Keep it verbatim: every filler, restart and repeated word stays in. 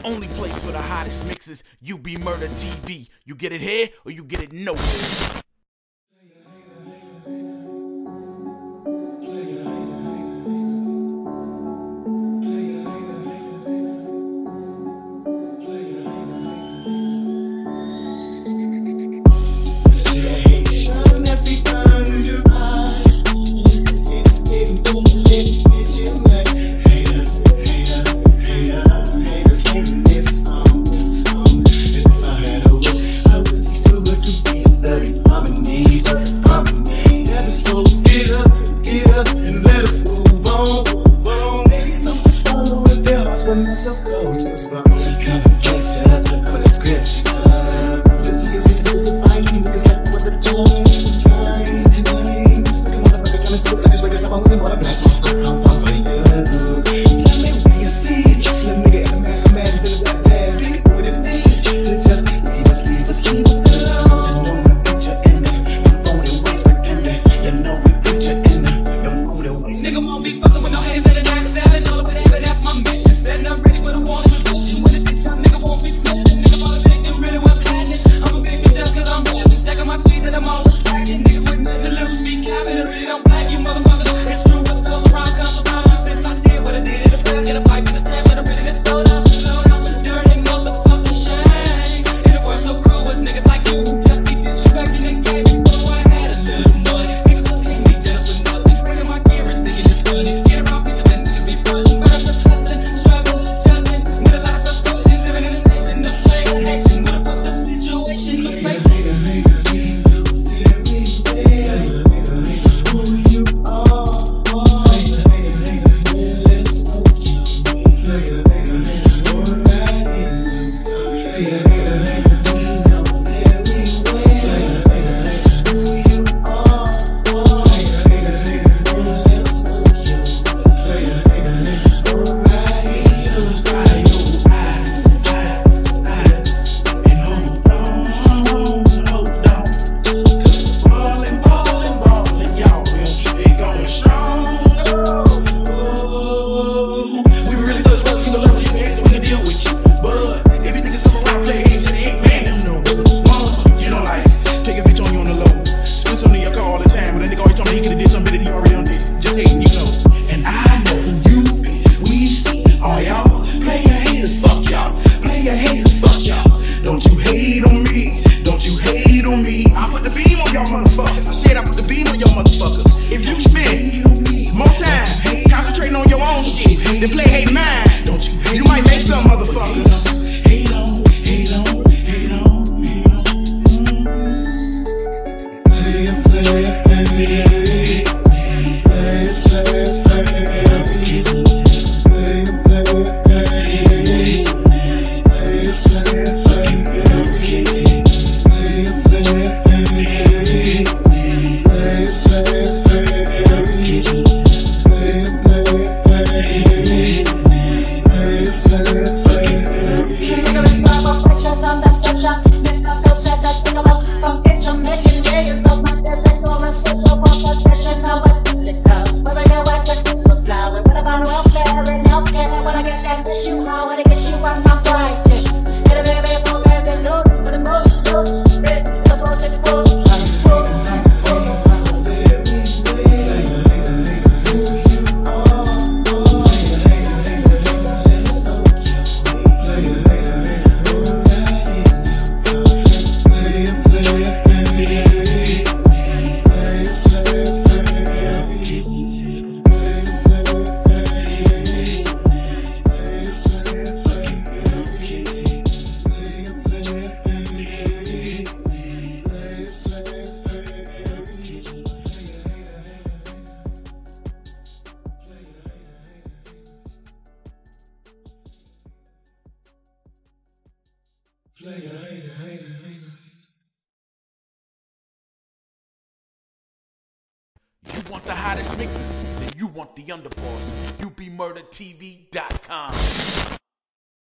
only place for the hottest mixes. U B Murder T V. You get it here or you get it nowhere. So cold, just about only coming face up to the script. Because like what the joy and I'm just like a motherfucker trying to sit like it's like it's all in what I'm black. I'm pumping you. Tell me where you see it. Just let me get the mask of magic in the best bad. People with it needs to just leave us, leave us, leave us alone. You know we put you in there. Them phony ways pretending. You know we put you in there. Them phony ways. Nigga won't be fucking with no haters and a nice salad. All over there, but that's my mission. Setting up ready for the war. When the shit come, nigga won't be snapping. Nigga wanna make them really what's happening. I'm a victim just cause I'm rapping. Stacking my teeth and I'm always packing. Nigga with nothing to live be capping. I really don't black you motherfuckers. It's true what goes around comes around. Since I did what I did in the past, get a pipe in the stance and I'm ready to throw down. Throw down the dirty motherfucking shame. And it works so cruel as niggas like you. Just be disrespecting and gave me before I had a little money. Niggas was hitting me just for nothing. Bringing my gear and thinking it's funny. Get around bitches and niggas be funny. Better just hustling, struggling, juggling. With a lot of frustration, living in a station of pain. With a fucked up situation, the face. Then play hate mine. Don't you hate? You might make some motherfuckers. Hate on, hate on, hate on, hate on. Play, play, play, play, You want the hottest mixes? Then you want the underboss. U B Murder T V dot com.